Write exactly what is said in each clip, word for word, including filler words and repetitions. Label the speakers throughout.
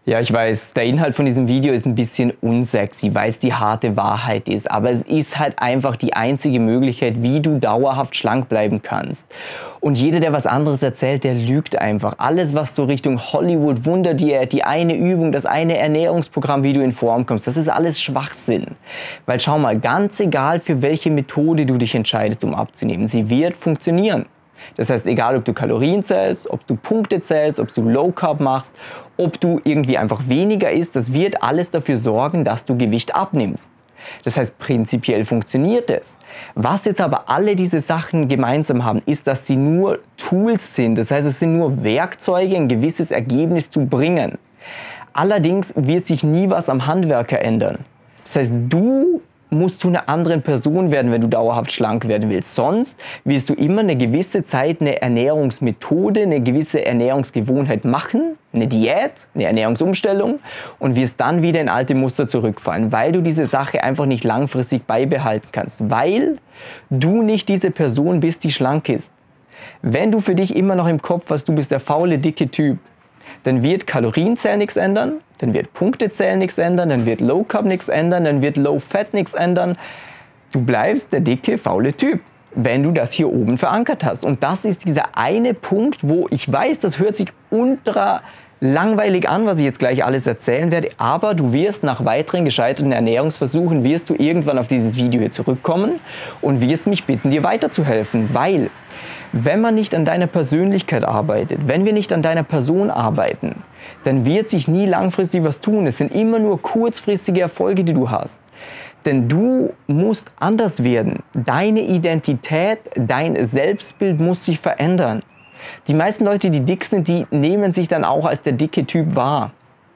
Speaker 1: Ja, ich weiß, der Inhalt von diesem Video ist ein bisschen unsexy, weil es die harte Wahrheit ist. Aber es ist halt einfach die einzige Möglichkeit, wie du dauerhaft schlank bleiben kannst. Und jeder, der was anderes erzählt, der lügt einfach. Alles, was so Richtung Hollywood-Wunderdiät, die eine Übung, das eine Ernährungsprogramm, wie du in Form kommst, das ist alles Schwachsinn. Weil schau mal, ganz egal, für welche Methode du dich entscheidest, um abzunehmen, sie wird funktionieren. Das heißt, egal ob du Kalorien zählst, ob du Punkte zählst, ob du Low Carb machst, ob du irgendwie einfach weniger isst, das wird alles dafür sorgen, dass du Gewicht abnimmst. Das heißt, prinzipiell funktioniert es. Was jetzt aber alle diese Sachen gemeinsam haben, ist, dass sie nur Tools sind. Das heißt, es sind nur Werkzeuge, ein gewisses Ergebnis zu bringen. Allerdings wird sich nie was am Handwerker ändern. Das heißt, du musst zu einer anderen Person werden, wenn du dauerhaft schlank werden willst. Sonst wirst du immer eine gewisse Zeit eine Ernährungsmethode, eine gewisse Ernährungsgewohnheit machen, eine Diät, eine Ernährungsumstellung und wirst dann wieder in alte Muster zurückfallen, weil du diese Sache einfach nicht langfristig beibehalten kannst, weil du nicht diese Person bist, die schlank ist. Wenn du für dich immer noch im Kopf hast, du bist der faule, dicke Typ, dann wird Kalorienzählen nichts ändern, dann wird Punktezählen nichts ändern, dann wird Low Carb nichts ändern, dann wird Low Fat nichts ändern. Du bleibst der dicke, faule Typ, wenn du das hier oben verankert hast. Und das ist dieser eine Punkt, wo ich weiß, das hört sich ultra langweilig an, was ich jetzt gleich alles erzählen werde, aber du wirst nach weiteren gescheiterten Ernährungsversuchen, wirst du irgendwann auf dieses Video hier zurückkommen und wirst mich bitten, dir weiterzuhelfen, weil wenn man nicht an deiner Persönlichkeit arbeitet, wenn wir nicht an deiner Person arbeiten, dann wird sich nie langfristig was tun. Es sind immer nur kurzfristige Erfolge, die du hast. Denn du musst anders werden. Deine Identität, dein Selbstbild muss sich verändern. Die meisten Leute, die dick sind, die nehmen sich dann auch als der dicke Typ wahr.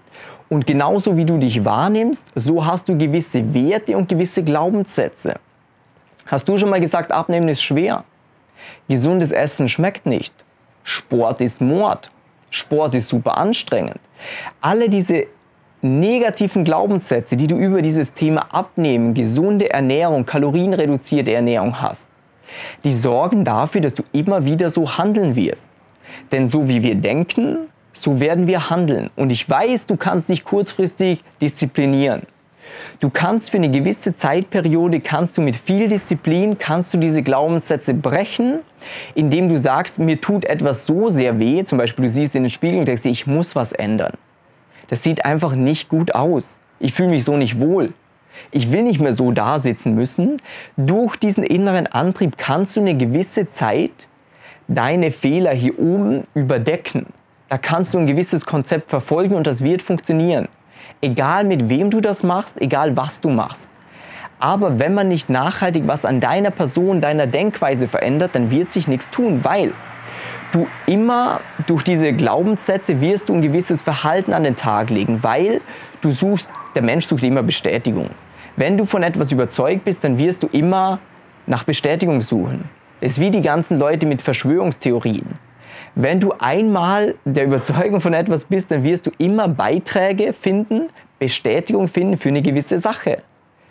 Speaker 1: Und genauso wie du dich wahrnimmst, so hast du gewisse Werte und gewisse Glaubenssätze. Hast du schon mal gesagt, abnehmen ist schwer? Gesundes Essen schmeckt nicht. Sport ist Mord. Sport ist super anstrengend. Alle diese negativen Glaubenssätze, die du über dieses Thema Abnehmen, gesunde Ernährung, kalorienreduzierte Ernährung hast, die sorgen dafür, dass du immer wieder so handeln wirst. Denn so wie wir denken, so werden wir handeln. Und ich weiß, du kannst dich kurzfristig disziplinieren. Du kannst für eine gewisse Zeitperiode, kannst du mit viel Disziplin, kannst du diese Glaubenssätze brechen, indem du sagst, mir tut etwas so sehr weh, zum Beispiel du siehst in den Spiegel und denkst, ich muss was ändern. Das sieht einfach nicht gut aus. Ich fühle mich so nicht wohl. Ich will nicht mehr so da sitzen müssen. Durch diesen inneren Antrieb kannst du eine gewisse Zeit deine Fehler hier oben überdecken. Da kannst du ein gewisses Konzept verfolgen und das wird funktionieren. Egal mit wem du das machst, egal was du machst. Aber wenn man nicht nachhaltig was an deiner Person, deiner Denkweise verändert, dann wird sich nichts tun, weil du immer durch diese Glaubenssätze wirst du ein gewisses Verhalten an den Tag legen, weil du suchst, der Mensch sucht immer Bestätigung. Wenn du von etwas überzeugt bist, dann wirst du immer nach Bestätigung suchen. Es ist wie die ganzen Leute mit Verschwörungstheorien. Wenn du einmal der Überzeugung von etwas bist, dann wirst du immer Beiträge finden, Bestätigung finden für eine gewisse Sache.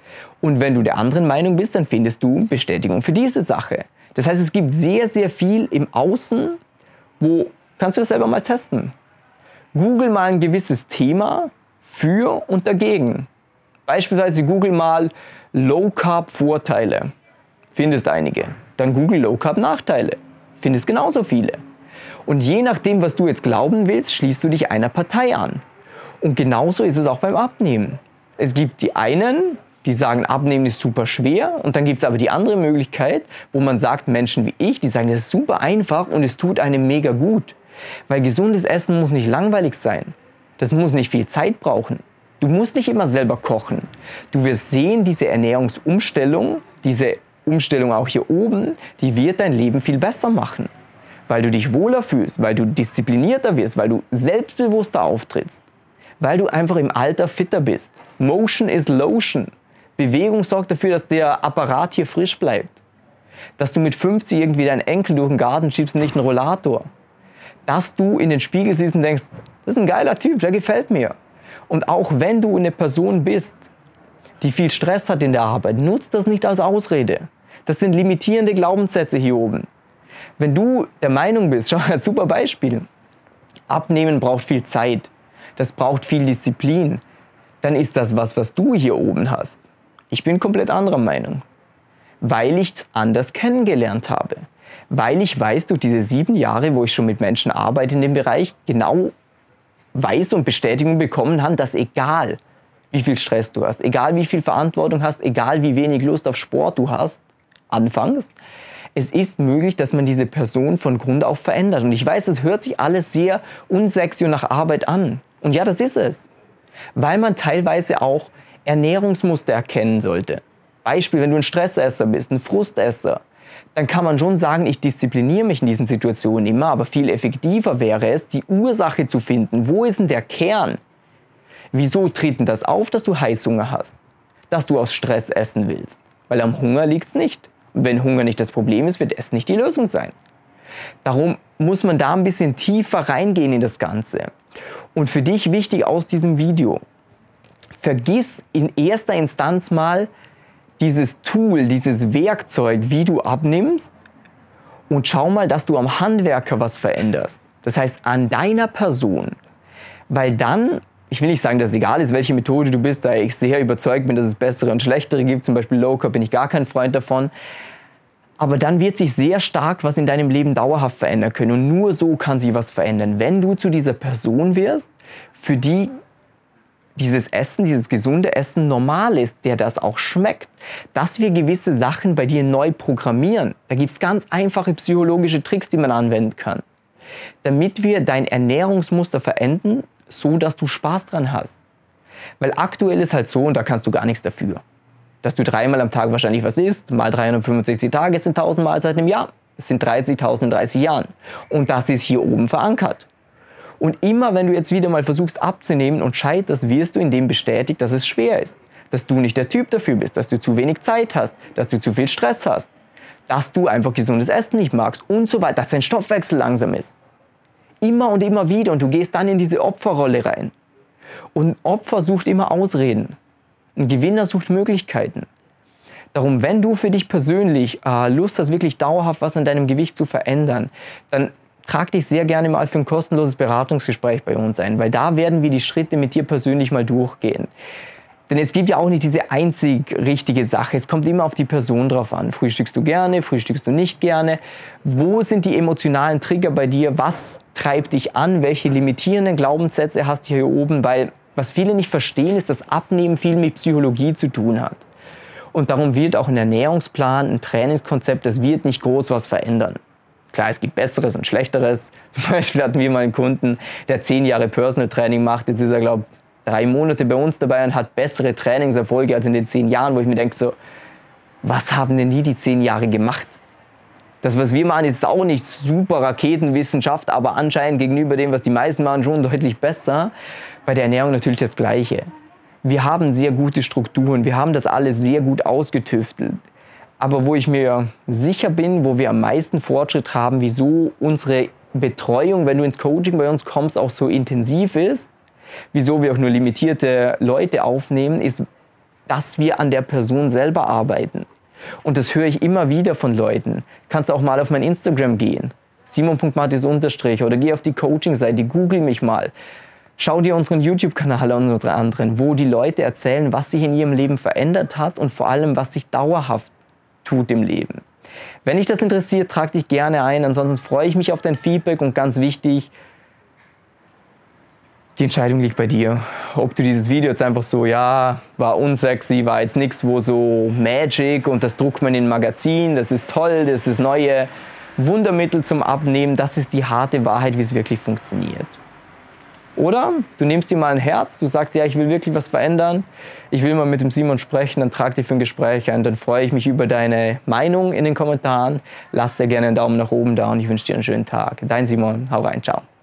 Speaker 1: Und wenn du der anderen Meinung bist, dann findest du Bestätigung für diese Sache. Das heißt, es gibt sehr, sehr viel im Außen, wo, kannst du das selber mal testen. Google mal ein gewisses Thema für und dagegen. Beispielsweise Google mal Low Carb Vorteile. Findest einige. Dann Google Low Carb Nachteile. Findest genauso viele. Und je nachdem, was du jetzt glauben willst, schließt du dich einer Partei an. Und genauso ist es auch beim Abnehmen. Es gibt die einen, die sagen, Abnehmen ist super schwer. Und dann gibt es aber die andere Möglichkeit, wo man sagt, Menschen wie ich, die sagen, das ist super einfach und es tut einem mega gut. Weil gesundes Essen muss nicht langweilig sein. Das muss nicht viel Zeit brauchen. Du musst nicht immer selber kochen. Du wirst sehen, diese Ernährungsumstellung, diese Umstellung auch hier oben, die wird dein Leben viel besser machen. Weil du dich wohler fühlst, weil du disziplinierter wirst, weil du selbstbewusster auftrittst, weil du einfach im Alter fitter bist. Motion is Lotion. Bewegung sorgt dafür, dass der Apparat hier frisch bleibt. Dass du mit fünfzig irgendwie deinen Enkel durch den Garten schiebst und nicht einen Rollator. Dass du in den Spiegel siehst und denkst, das ist ein geiler Typ, der gefällt mir. Und auch wenn du eine Person bist, die viel Stress hat in der Arbeit, nutzt das nicht als Ausrede. Das sind limitierende Glaubenssätze hier oben. Wenn du der Meinung bist, schau mal, super Beispiel, Abnehmen braucht viel Zeit, das braucht viel Disziplin, dann ist das was, was du hier oben hast. Ich bin komplett anderer Meinung, weil ich es anders kennengelernt habe. Weil ich weiß, durch diese sieben Jahre, wo ich schon mit Menschen arbeite in dem Bereich, genau weiß und Bestätigung bekommen habe, dass egal, wie viel Stress du hast, egal wie viel Verantwortung hast, egal wie wenig Lust auf Sport du hast, anfangs, es ist möglich, dass man diese Person von Grund auf verändert. Und ich weiß, das hört sich alles sehr unsexy und nach Arbeit an. Und ja, das ist es. Weil man teilweise auch Ernährungsmuster erkennen sollte. Beispiel, wenn du ein Stressesser bist, ein Frustesser, dann kann man schon sagen, ich diszipliniere mich in diesen Situationen immer, aber viel effektiver wäre es, die Ursache zu finden. Wo ist denn der Kern? Wieso tritt denn das auf, dass du Heißhunger hast? Dass du aus Stress essen willst? Weil am Hunger liegt es nicht. Und wenn Hunger nicht das Problem ist, wird Essen nicht die Lösung sein. Darum muss man da ein bisschen tiefer reingehen in das Ganze. Und für dich wichtig aus diesem Video, vergiss in erster Instanz mal dieses Tool, dieses Werkzeug, wie du abnimmst, und schau mal, dass du am Handwerker was veränderst. Das heißt, an deiner Person. Weil dann, ich will nicht sagen, dass es egal ist, welche Methode du bist, da ich sehr überzeugt bin, dass es bessere und schlechtere gibt, zum Beispiel Low Carb bin ich gar kein Freund davon, aber dann wird sich sehr stark was in deinem Leben dauerhaft verändern können und nur so kann sich was verändern, wenn du zu dieser Person wirst, für die dieses Essen, dieses gesunde Essen normal ist, der das auch schmeckt, dass wir gewisse Sachen bei dir neu programmieren. Da gibt es ganz einfache psychologische Tricks, die man anwenden kann, damit wir dein Ernährungsmuster verändern, so dass du Spaß dran hast. Weil aktuell ist halt so, und da kannst du gar nichts dafür, dass du dreimal am Tag wahrscheinlich was isst, mal dreihundertfünfundsechzig Tage, es sind tausend Mahlzeiten im Jahr, es sind dreißigtausend in dreißig Jahren. Und das ist hier oben verankert. Und immer, wenn du jetzt wieder mal versuchst abzunehmen und scheiterst, wirst du in dem bestätigt, dass es schwer ist. Dass du nicht der Typ dafür bist, dass du zu wenig Zeit hast, dass du zu viel Stress hast, dass du einfach gesundes Essen nicht magst und so weiter, dass dein Stoffwechsel langsam ist. Immer und immer wieder und du gehst dann in diese Opferrolle rein. Und ein Opfer sucht immer Ausreden. Ein Gewinner sucht Möglichkeiten. Darum, wenn du für dich persönlich äh, Lust hast, wirklich dauerhaft was an deinem Gewicht zu verändern, dann trag dich sehr gerne mal für ein kostenloses Beratungsgespräch bei uns ein, weil da werden wir die Schritte mit dir persönlich mal durchgehen. Denn es gibt ja auch nicht diese einzig richtige Sache, es kommt immer auf die Person drauf an. Frühstückst du gerne, frühstückst du nicht gerne? Wo sind die emotionalen Trigger bei dir? Was treibt dich an? Welche limitierenden Glaubenssätze hast du hier oben? Weil was viele nicht verstehen, ist, dass Abnehmen viel mit Psychologie zu tun hat. Und darum wird auch ein Ernährungsplan, ein Trainingskonzept, das wird nicht groß was verändern. Klar, es gibt Besseres und Schlechteres. Zum Beispiel hatten wir mal einen Kunden, der zehn Jahre Personal Training macht. Jetzt ist er, glaube ich, drei Monate bei uns dabei und hat bessere Trainingserfolge als in den zehn Jahren, wo ich mir denke, so, was haben denn die die zehn Jahre gemacht? Das, was wir machen, ist auch nicht super Raketenwissenschaft, aber anscheinend gegenüber dem, was die meisten machen, schon deutlich besser. Bei der Ernährung natürlich das Gleiche. Wir haben sehr gute Strukturen, wir haben das alles sehr gut ausgetüftelt. Aber wo ich mir sicher bin, wo wir am meisten Fortschritt haben, wieso unsere Betreuung, wenn du ins Coaching bei uns kommst, auch so intensiv ist, wieso wir auch nur limitierte Leute aufnehmen, ist, dass wir an der Person selber arbeiten. Und das höre ich immer wieder von Leuten. Kannst auch mal auf mein Instagram gehen, simon punkt mattis unterstrich, oder geh auf die Coaching-Seite, google mich mal. Schau dir unseren YouTube-Kanal an und unsere anderen, wo die Leute erzählen, was sich in ihrem Leben verändert hat und vor allem, was sich dauerhaft tut im Leben. Wenn dich das interessiert, trag dich gerne ein, ansonsten freue ich mich auf dein Feedback und ganz wichtig, die Entscheidung liegt bei dir. Ob du dieses Video jetzt einfach so, ja, war unsexy, war jetzt nichts, wo so Magic und das druckt man in ein Magazin, das ist toll, das ist das neue Wundermittel zum Abnehmen, das ist die harte Wahrheit, wie es wirklich funktioniert. Oder du nimmst dir mal ein Herz, du sagst, ja, ich will wirklich was verändern, ich will mal mit dem Simon sprechen, dann trag dich für ein Gespräch ein, dann freue ich mich über deine Meinung in den Kommentaren, lass dir gerne einen Daumen nach oben da und ich wünsche dir einen schönen Tag. Dein Simon, hau rein, ciao.